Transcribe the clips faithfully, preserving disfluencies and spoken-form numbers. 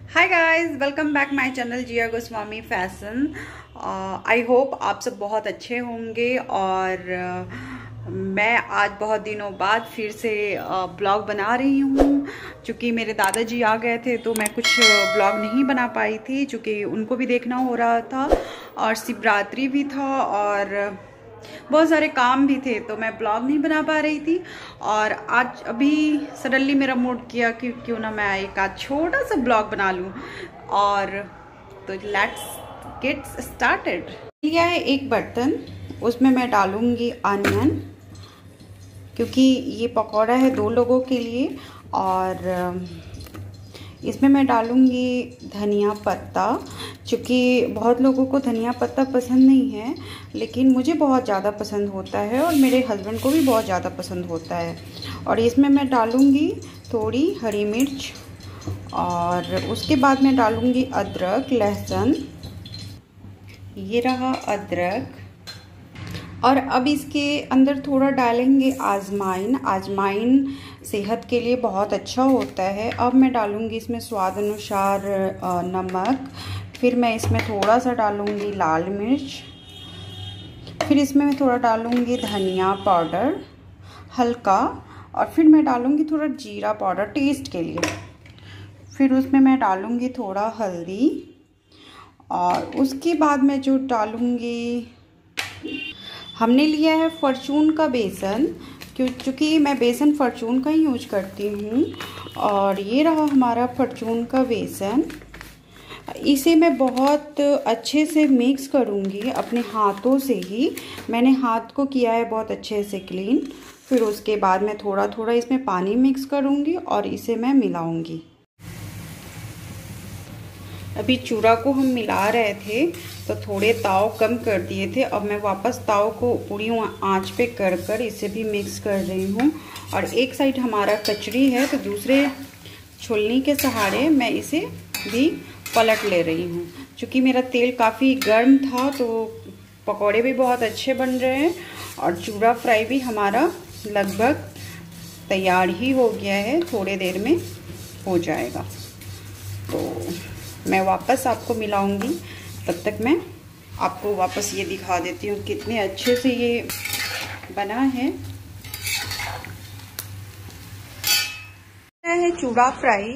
Hi guys, welcome back my channel Jiya Goswami fashion. I hope आप सब बहुत अच्छे होंगे और uh, मैं आज बहुत दिनों बाद फिर से ब्लॉग uh, बना रही हूँ। चूँकि मेरे दादाजी आ गए थे तो मैं कुछ ब्लॉग नहीं बना पाई थी, चूँकि उनको भी देखना हो रहा था और शिवरात्रि भी था और बहुत सारे काम भी थे, तो मैं ब्लॉग नहीं बना पा रही थी। और आज अभी सडनली मेरा मूड किया कि क्यों ना मैं एक आज छोटा सा ब्लॉग बना लूं। और तो लेट्स गेट स्टार्टेड। लिया है एक बर्तन, उसमें मैं डालूंगी अनियन, क्योंकि ये पकौड़ा है दो लोगों के लिए। और इसमें मैं डालूंगी धनिया पत्ता, क्योंकि बहुत लोगों को धनिया पत्ता पसंद नहीं है, लेकिन मुझे बहुत ज़्यादा पसंद होता है और मेरे हस्बैंड को भी बहुत ज़्यादा पसंद होता है। और इसमें मैं डालूंगी थोड़ी हरी मिर्च और उसके बाद मैं डालूंगी अदरक लहसुन। ये रहा अदरक। और अब इसके अंदर थोड़ा डालेंगे आजमाइन। आजमाइन सेहत के लिए बहुत अच्छा होता है। अब मैं डालूंगी इसमें स्वाद अनुसार नमक। फिर मैं इसमें थोड़ा सा डालूंगी लाल मिर्च। फिर इसमें मैं थोड़ा डालूंगी धनिया पाउडर हल्का। और फिर मैं डालूंगी थोड़ा जीरा पाउडर टेस्ट के लिए। फिर उसमें मैं डालूंगी थोड़ा हल्दी। और उसके बाद मैं जो डालूंगी, हमने लिया है फॉर्चून का बेसन, क्योंकि मैं बेसन फॉर्चून का ही यूज करती हूँ। और ये रहा हमारा फॉर्चून का बेसन। इसे मैं बहुत अच्छे से मिक्स करूँगी अपने हाथों से ही। मैंने हाथ को किया है बहुत अच्छे से क्लीन। फिर उसके बाद मैं थोड़ा थोड़ा इसमें पानी मिक्स करूँगी और इसे मैं मिलाऊँगी। अभी चूड़ा को हम मिला रहे थे तो थोड़े ताव कम कर दिए थे। अब मैं वापस ताव को पूरी आंच पे कर कर इसे भी मिक्स कर रही हूँ। और एक साइड हमारा कचड़ी है तो दूसरे छुलनी के सहारे मैं इसे भी पलट ले रही हूँ। क्योंकि मेरा तेल काफ़ी गर्म था तो पकौड़े भी बहुत अच्छे बन रहे हैं और चूड़ा फ्राई भी हमारा लगभग तैयार ही हो गया है, थोड़े देर में हो जाएगा। तो मैं वापस आपको मिलाऊंगी, तब तक मैं आपको वापस ये दिखा देती हूँ कितने अच्छे से ये बना है। है चूड़ा फ्राई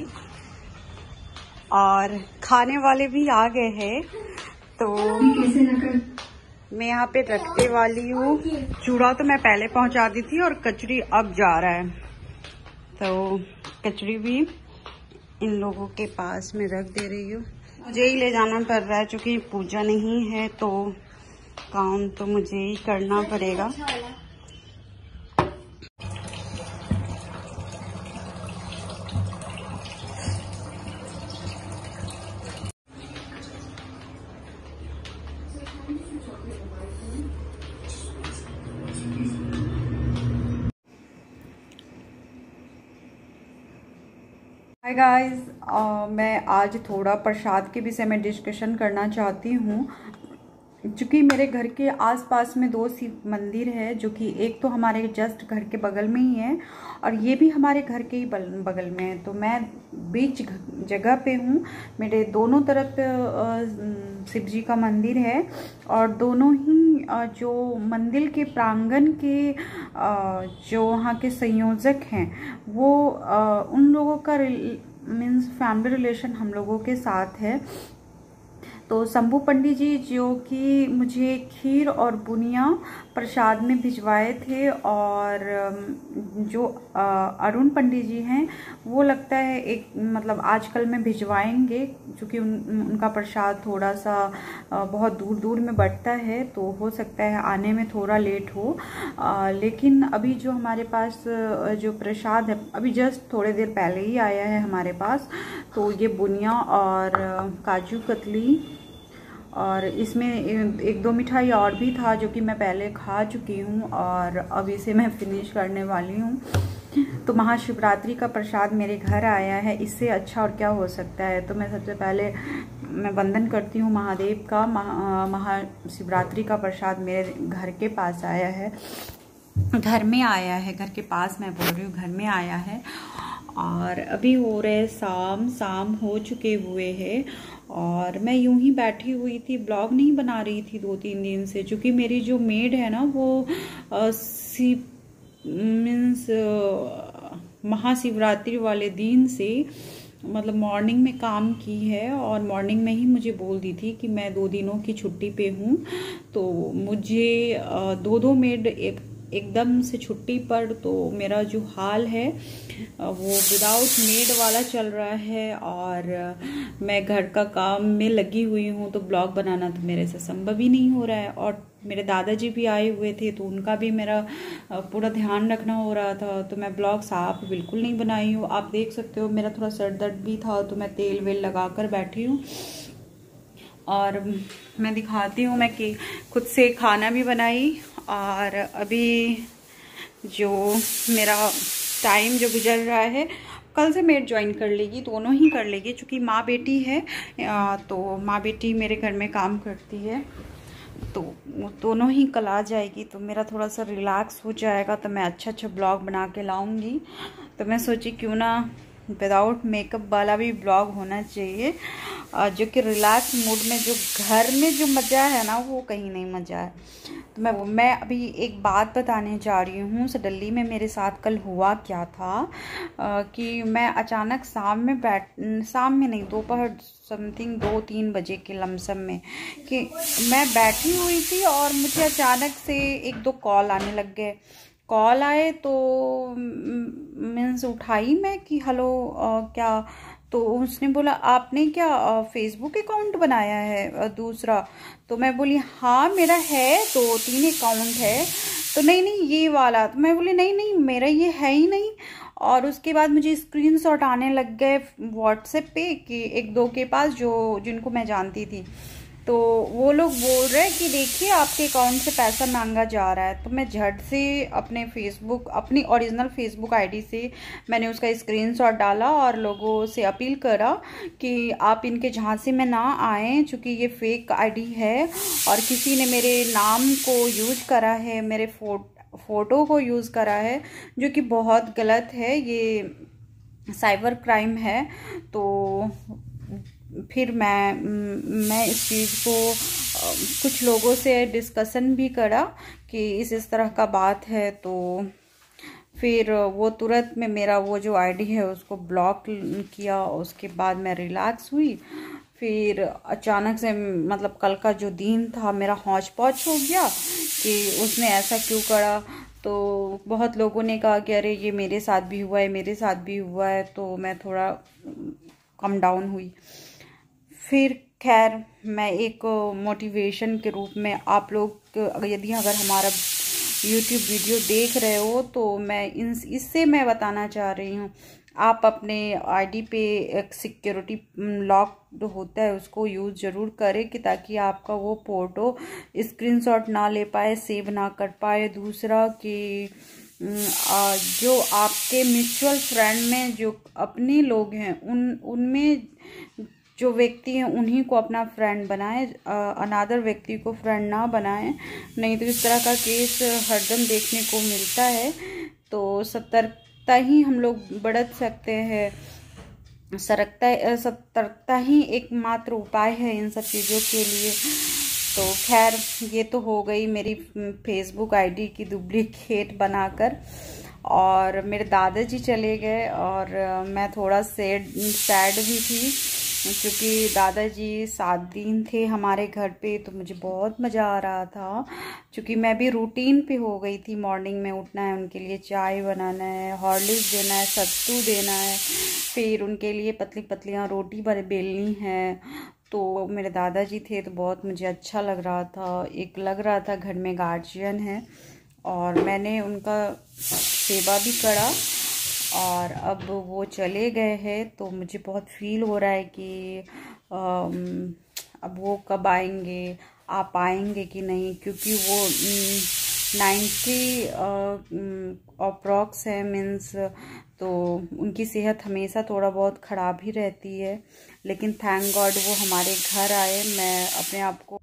और खाने वाले भी आ गए हैं, तो मैं यहाँ पे रखने वाली हूँ। चूड़ा तो मैं पहले पहुँचा दी थी और कचड़ी अब जा रहा है, तो कचड़ी भी इन लोगों के पास में रख दे रही हूँ। मुझे ही ले जाना पड़ रहा है, क्योंकि पूजा नहीं है तो काम तो मुझे ही करना पड़ेगा। हाय गाइस, मैं आज थोड़ा प्रसाद के विषय में डिस्कशन करना चाहती हूँ। क्योंकि मेरे घर के आसपास में दो शिव मंदिर है, जो कि एक तो हमारे जस्ट घर के बगल में ही है और ये भी हमारे घर के ही बगल में है। तो मैं बीच जगह पे हूँ। मेरे दोनों तरफ शिव जी का मंदिर है और दोनों ही जो मंदिर के प्रांगण के जो वहाँ के संयोजक हैं वो उन लोगों का मीन्स फैमिली रिलेशन हम लोगों के साथ है। तो शंभू पंडित जी जो कि मुझे खीर और बुनिया प्रसाद में भिजवाए थे, और जो अरुण पंडित जी हैं वो लगता है एक मतलब आजकल में भिजवाएंगे, क्योंकि उन, उनका प्रसाद थोड़ा सा बहुत दूर दूर में बढ़ता है, तो हो सकता है आने में थोड़ा लेट हो। आ, लेकिन अभी जो हमारे पास जो प्रसाद है अभी जस्ट थोड़े देर पहले ही आया है हमारे पास। तो ये बुनिया और काजू कतली और इसमें एक दो मिठाई और भी था जो कि मैं पहले खा चुकी हूँ और अब इसे मैं फिनिश करने वाली हूँ। तो महाशिवरात्रि का प्रसाद मेरे घर आया है, इससे अच्छा और क्या हो सकता है। तो मैं सबसे पहले मैं वंदन करती हूँ महादेव का। महा महाशिवरात्रि का प्रसाद मेरे घर के पास आया है, घर में आया है, घर के पास मैं बोल रही हूँ, घर में आया है। और अभी हो रहे शाम शाम हो चुके हुए हैं और मैं यूं ही बैठी हुई थी, ब्लॉग नहीं बना रही थी दो तीन दिन से, क्योंकि मेरी जो मेड है ना वो आ, सी मीन्स महाशिवरात्रि वाले दिन से मतलब मॉर्निंग में काम की है और मॉर्निंग में ही मुझे बोल दी थी कि मैं दो दिनों की छुट्टी पे हूँ। तो मुझे दो दो मेड एक एकदम से छुट्टी पर, तो मेरा जो हाल है वो विदाउट मेड वाला चल रहा है और मैं घर का काम में लगी हुई हूँ, तो ब्लॉग बनाना तो मेरे से संभव ही नहीं हो रहा है। और मेरे दादाजी भी आए हुए थे तो उनका भी मेरा पूरा ध्यान रखना हो रहा था, तो मैं ब्लॉग साफ बिल्कुल नहीं बनाई हूँ। आप देख सकते हो मेरा थोड़ा सर दर्द भी था तो मैं तेल वेल लगा कर बैठी हूँ। और मैं दिखाती हूँ मैं कि खुद से खाना भी बनाई। और अभी जो मेरा टाइम जो गुजर रहा है, कल से मेड ज्वाइन कर लेगी, दोनों ही कर लेगी, क्योंकि माँ बेटी है तो माँ बेटी मेरे घर में काम करती है, तो दोनों ही कल आ जाएगी तो मेरा थोड़ा सा रिलैक्स हो जाएगा, तो मैं अच्छा अच्छा ब्लॉग बना के लाऊंगी। तो मैं सोची क्यों ना विदाउट मेकअप वाला भी ब्लॉग होना चाहिए, जो कि रिलैक्स मूड में, जो घर में जो मज़ा है ना वो कहीं नहीं मज़ा है। तो मैं मैं अभी एक बात बताने जा रही हूँ। सडनली में मेरे साथ कल हुआ क्या था आ, कि मैं अचानक शाम में बैठ शाम में नहीं दोपहर समथिंग दो तीन बजे के लमसम में कि मैं बैठी हुई थी और मुझे अचानक से एक दो कॉल आने लग गए। कॉल आए तो मीन्स उठाई मैं कि हेलो क्या, तो उसने बोला आपने क्या फेसबुक अकाउंट बनाया है दूसरा? तो मैं बोली हाँ मेरा है, दो तीन अकाउंट है। तो नहीं नहीं ये वाला। तो मैं बोली नहीं नहीं मेरा ये है ही नहीं। और उसके बाद मुझे स्क्रीनशॉट आने लग गए व्हाट्सएप पे कि एक दो के पास जो जिनको मैं जानती थी, तो वो लोग बोल रहे हैं कि देखिए आपके अकाउंट से पैसा मांगा जा रहा है। तो मैं झट से अपने फेसबुक अपनी ओरिजिनल फेसबुक आईडी से मैंने उसका स्क्रीनशॉट डाला और लोगों से अपील करा कि आप इनके झांसे में ना आएँ, क्योंकि ये फेक आईडी है और किसी ने मेरे नाम को यूज करा है, मेरे फो फोटो को यूज़ करा है, जो कि बहुत गलत है, ये साइबर क्राइम है। तो फिर मैं मैं इस चीज़ को कुछ लोगों से डिस्कशन भी करा कि इस इस तरह का बात है। तो फिर वो तुरंत में मेरा वो जो आईडी है उसको ब्लॉक किया। उसके बाद मैं रिलैक्स हुई। फिर अचानक से मतलब कल का जो दिन था मेरा हौच पौच हो गया कि उसने ऐसा क्यों करा। तो बहुत लोगों ने कहा कि अरे ये मेरे साथ भी हुआ है, मेरे साथ भी हुआ है। तो मैं थोड़ा कम डाउन हुई। फिर खैर मैं एक मोटिवेशन के रूप में आप लोग यदि अगर हमारा यूट्यूब वीडियो देख रहे हो तो मैं इन इससे मैं बताना चाह रही हूँ, आप अपने आईडी पे एक सिक्योरिटी लॉक जो होता है उसको यूज़ ज़रूर करें कि ताकि आपका वो फ़ोटो स्क्रीनशॉट ना ले पाए, सेव ना कर पाए। दूसरा कि जो आपके म्यूचुअल फ्रेंड में जो अपने लोग हैं उन उनमें जो व्यक्ति हैं उन्हीं को अपना फ्रेंड बनाएं, अनादर व्यक्ति को फ्रेंड ना बनाएं, नहीं तो इस तरह का केस हरदम देखने को मिलता है। तो सतर्कता ही हम लोग बरत सकते हैं। सतर्कता सतर्कता ही एकमात्र उपाय है इन सब चीज़ों के लिए। तो खैर ये तो हो गई मेरी फेसबुक आईडी की डुप्लीकेट बनाकर। और मेरे दादाजी चले गए और मैं थोड़ा सैड सैड भी थी, क्योंकि दादाजी सात दिन थे हमारे घर पे। तो मुझे बहुत मज़ा आ रहा था, क्योंकि मैं भी रूटीन पे हो गई थी। मॉर्निंग में उठना है, उनके लिए चाय बनाना है, हॉर्लिक्स देना है, सत्तू देना है, फिर उनके लिए पतली पतलियाँ रोटी बेलनी है। तो मेरे दादाजी थे तो बहुत मुझे अच्छा लग रहा था, एक लग रहा था घर में गार्जियन है। और मैंने उनका सेवा भी करा और अब वो चले गए हैं। तो मुझे बहुत फील हो रहा है कि अब वो कब आएंगे, आप आएंगे कि नहीं, क्योंकि वो नाइन्टी अप्रॉक्स है मीन्स। तो उनकी सेहत हमेशा थोड़ा बहुत ख़राब ही रहती है, लेकिन थैंक गॉड वो हमारे घर आए। मैं अपने आप को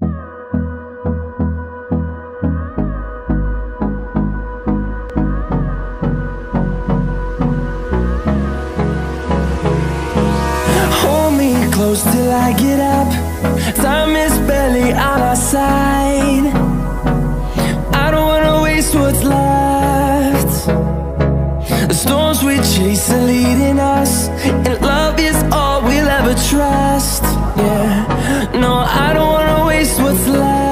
close till I get up. Time is barely on our side. I don't wanna waste what's left. The storms we chase are leading us, and love is all we'll ever trust. Yeah, no, I don't wanna waste what's left.